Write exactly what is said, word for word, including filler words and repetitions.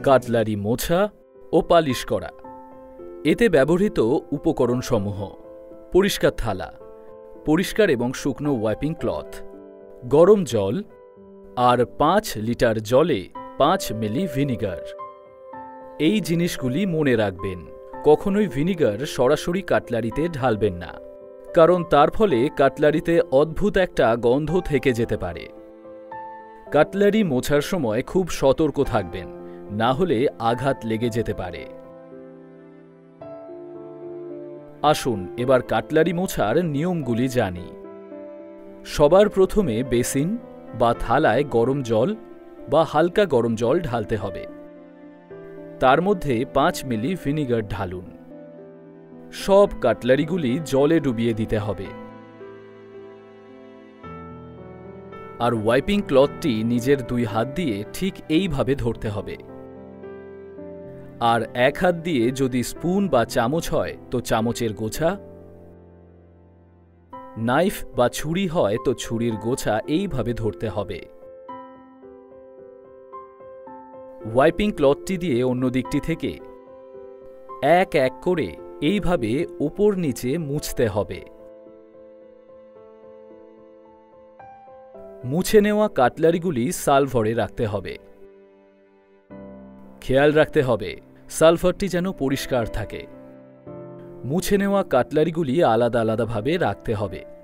Cutlery মোছা ও polish করা। এতে ব্যবহৃত উপকরণসমূহ: পরিষ্কার থালা, পরিষ্কার এবং শুকনো ওয়াইপিং ক্লথ, গরম জল আর পাঁচ লিটার জলে পাঁচ মিলি ভিনিগার। এই জিনিসগুলি মনে রাখবেন। কখনোই ভিনিগার সরাসরি কাটলারিতে ঢালবেন না, কারণ তার ফলে কাটলারিতে অদ্ভুত একটা গন্ধ থেকে যেতে পারে। কাটলারি মোছার সময় খুব সতর্ক থাকবেন, না হলে আঘাত লেগে যেতে পারে। আসুন এবার কাটলারি মোছার নিয়মগুলি জানি। সবার প্রথমে বেসিন বা থালায় গরম জল বা হালকা গরম জল ঢালতে হবে। তার মধ্যে পাঁচ মিলি ভিনিগার ঢালুন। সব কাটলারিগুলি জলে ডুবিয়ে দিতে হবে। আর ওয়াইপিং ক্লথটি নিজের দুই হাত দিয়ে ঠিক এইভাবে ধরতে হবে। আর এক হাত দিয়ে যদি স্পুন বা চামচ হয় তো চামচের গোছা, নাইফ বা ছুরি হয় তো ছুরির গোছা এইভাবে ধরতে হবে। ওয়াইপিং ক্লথটি দিয়ে অন্য দিকটি থেকে এক এক করে এইভাবে উপর নিচে মুছতে হবে। মুছে নেওয়া কাটলারিগুলি সালভারে রাখতে হবে। খেয়াল রাখতে হবে সালভারটি যেন পরিষ্কার থাকে। মুছে নেওয়া কাটলারিগুলি আলাদা আলাদাভাবে রাখতে হবে।